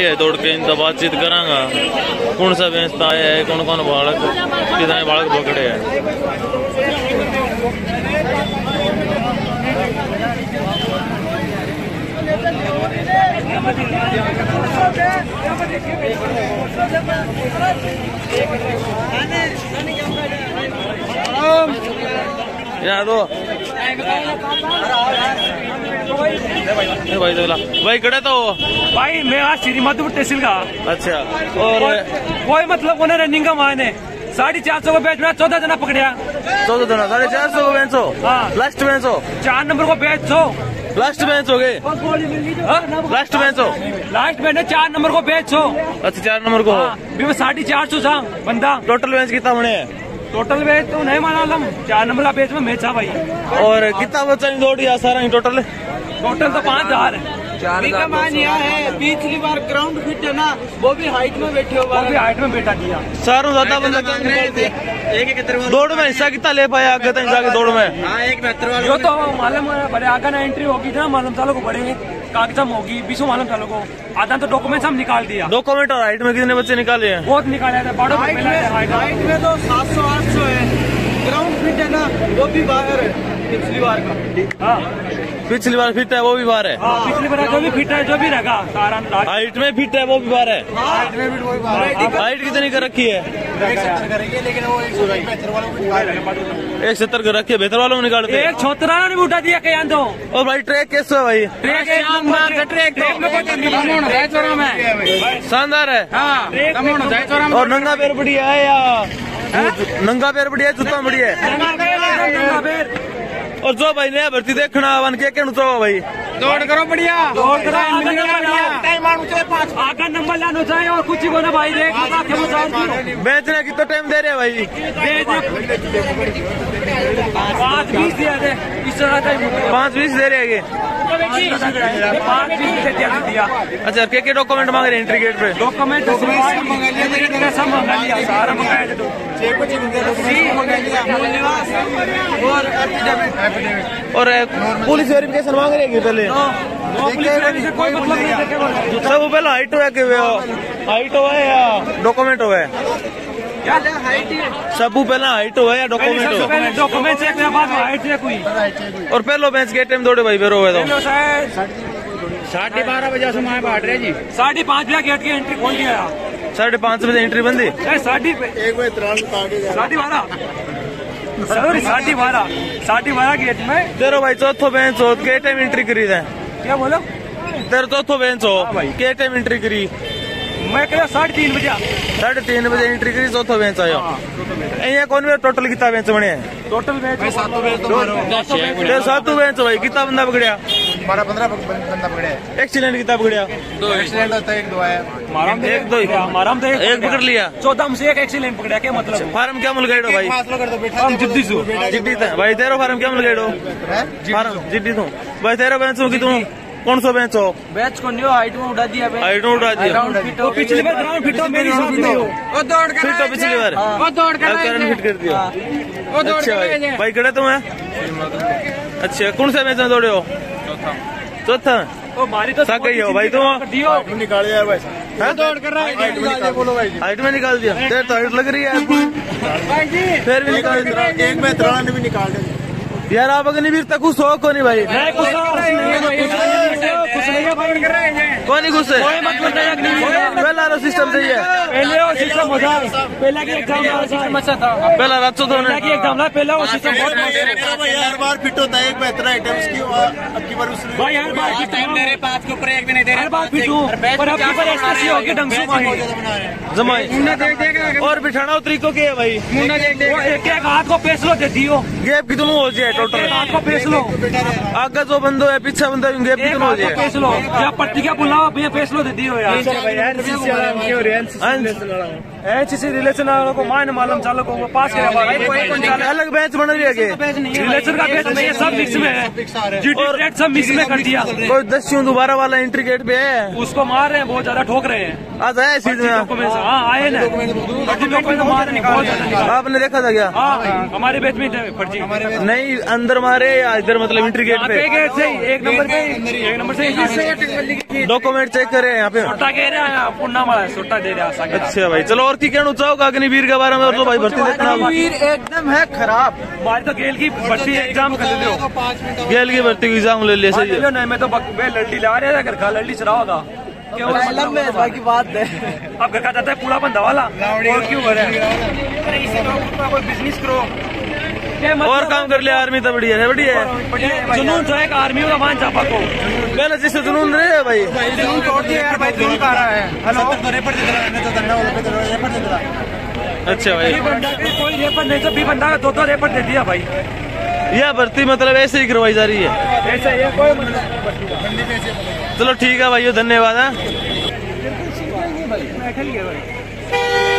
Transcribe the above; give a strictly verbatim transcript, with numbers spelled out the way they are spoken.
है दौड़ के इनका बातचीत करांगा कौन सा बेचता है कौन कौन बालक कितने बालक पकड़े हैं। यहाँ दो भाई भाई कड़े तो भाई मैं आज श्री मधुपुर तहसील का। अच्छा और कोई मतलब को रनिंग का मायने साढ़े चार सौ को बेच में चौदह जना पकड़िया चौदह जना साढ़े चार सौ को बेचो। हाँ लास्ट बेचो चार नंबर को बेचो लास्ट बेच हो गए लास्ट बेच हो लास्ट बेच चार नंबर को बेचो। अच्छा चार नंबर को हाँ, साढ़े चार सौ था बंदा टोटल बेच कितना बने है टोटल बेच तो नहीं माना लम चार नंबर का बेच में मेचा भाई। और कितना बच्चा दौड़ गया सारा टोटल टोटल तो पाँच हजार है। है पिछली बार ग्राउंड फिट है ना वो भी हाइट में बैठे हो वो भी हाइट में बैठा दिया सारों ज्यादा बंदा दौड़ में हिस्सा कितना ले पाया आगे तक जाके दौड़ में। हाँ एक बेहतर वाला जो तो मालूम बड़े आगे ना एंट्री होगी ना मालूम सालों को बड़े कागज होगी बीसों मालूम सालों को आधा तो डॉक्यूमेंट हम निकाल दिया। डॉक्यूमेंट और हाइट में कितने बच्चे निकाले हैं बहुत निकाले थे हाइट में तो सात सौ आठ सौ है ग्राउंड फिट है ना वो भी बाहर है पिछली बार का। हाँ पिछली बार फिट है वो भी बाहर है। हाँ, पिछली बार जो भी फिट है जो भी रहेगा हाइट में फिट है वो भी बाहर है। हाइट में भी वो भी बाहर है। हाइट कितनी कर रखी है लेकिन वो एक सत्तर कर रखी है बेहतर वालों को निकालते एक छोतरा ने भी उठा दिया कहीं दो। और भाई ट्रैक कैसे है भाई शानदार है। और नंगा पैर बढ़िया है या नंगा पैर बढ़िया जूता बढ़िया है। और जो भाई नया भर्ती देखना वन के कहना तो भाई दौड़ करो बढ़िया दौड़ करो आगे नंबर लाना चाहिए और कुछ ही बोला भाई देख बेचने कितना टाइम दे रहे हैं भाई पाँच बीस दिया थे इस तरह पाँच बीस दे रहे हैं पाँच बीस दिया। अच्छा क्या क्या डॉक्यूमेंट मांग रहे हैं एंट्री गेट पे डॉक्यूमेंट सब मंगा लिया सारा मंगाया और पुलिस वेरिफिकेशन मांग रही है पहले कोई मतलब नहीं सब पहले हाइट हुआ कि हाइट हुआ है या डॉक्यूमेंट हुआ है सब पहले हाइट हुआ है या डॉक्यूमेंट हुआ डॉक्यूमेंट चेक बाद हाइट चेक हुई। और पहलो बेंच के टाइम दौड़े भाई बेरो हुए तो साढ़े बारह बजे से माए बांट रहे जी साढ़े पाँच बजे गेट की एंट्री खोल दिया साढ़े पाँच बजे एंट्री बंदी साढ़े साढ़े बारह सॉरी साढ़े बारह साढ़े बारह गेट में तेरो भाई चौथो बेंच हो के टाइम एंट्री करी है क्या बोलो तेरे चौथो बेंच हो के टाइम एंट्री करी मैं कह साढ़े तीन बजे साढ़े तीन बजे एंट्री करी चौथो बेंच आयो अँ कौन वे टोटल कितना बेंच बने टोटल बेंच सातों बेंच भाई कितना बंदा पकड़िया बारह पंद्रह बंदा पकड़े एक्सीडेंट कितना पकड़िया दो एक्सीडेंट होता है एक दो आया एक दो एक पकड़ लिया चौदह से एक एक्सीडेंट पकड़ा क्या मतलब फार्म क्या मुल गए भाई हम जिद्दी सु जिद्दी था भाई तेरा फार्म क्या मुल गए फार्म जिद्दी तू भाई तेरा बेंच हो कि तू कौन सा बेंच हो बेंच को न्यू हाइट में उड़ा दिया हाइट में उड़ा दिया पिछली बार ग्राउंड फिट मेरी साथ में हो वो दौड़ कर फिट पिछली बार वो दौड़ कर फिट कर दिया वो दौड़ अच्छा भाई भाई कड़े तुम है अच्छा कौन सा मैच में दौड़े हो चौथा ओ मारी तो साक ही हो भाई तुम निकाल यार भाई दौड़ कर रहा है बोलो भाई हाइट में निकाल दिया तेरे तो हाइट लग रही है फिर भी निकाल एक में त्राण भी निकाल दे यार आप अग्निवीर तक खुश हो को नहीं भाई कौन नहीं खुश है पहला सिस्टम सही है पहले वो सिस्टम होता पहला की एग्जाम सिस्टम अच्छा था पहला रात तो पहला की एग्जाम था पहला वो सिस्टम बहुत हर बार फिट होता है एक बेहतर आइटम इसकी अब की बार उसने भाई हर बार मेरे पास के ऊपर एक भी नहीं दे रहे हर बार फिट हूं पर अब की बार ऐसी होगी ढंग से जमाई और बिठाना तरीकों के है भाई एक एक हाथ को पेश लो दे दियो गैप कितनों हो जाए टोटल हाथ को पेश लो आगे जो बंदो है पीछे बंदा गैप कितनों हो जाए पेश लो या पट्टी क्या बुलाओ भैया पेश लो दे दियो यार एनसीसी रिलेशन वालों को मान मालूम चालक को पास करे अलग बैच बन रही है रिलेशन का बैच में ये सब मिक्स में है और सब मिक्स में कर दिया कोई दस्यू दोबारा वाला एंट्री गेट पे है उसको मार रहे हैं बहुत ज्यादा ठोक रहे हैं आज आया इस चीज में हाँ आए ना मार रहे आपने देखा था क्या हमारे बैच में फर्जी नहीं अंदर मारे या इधर मतलब एंट्री गेट पे गेट से एक नंबर पे एक नंबर से डॉक्यूमेंट चेक करे यहाँ पे। सोटा कह रहे हैं पुन्ना मारा सोटा दे रहा है। अच्छा भाई चलो और की कहना चाहोगे अग्निवीर के बारे में और तो भाई भर्ती देखना अग्निवीर एकदम है खराब। हमारी तो गेल की भर्ती एग्जाम कर लो, गेल की भर्ती की एग्जाम ले लिया सही है। नहीं मैं तो लड़ली ला रहा था, घर लड़ली चला होगा की बात है। अब घर का जाता है पूरा बंदा वाला और क्यों करे, अरे इसे कोई बिजनेस करो और काम कर लिया। आर्मी तो बढ़िया है, बढ़िया है। जुनून जो है आर्मी का मान चापा को पहले जिससे जुनून रहे भाई जुनून तोड़ दिया यार भाई, जुनून आ रहा है। हेलो अच्छा भाई कोई रेपर नहीं तो भी बंदा दो दो रेपर दे दिया भाई। यह भर्ती मतलब ऐसे ही करवाई जा रही है, ऐसा ये कोई चलो ठीक है भाई धन्यवाद है।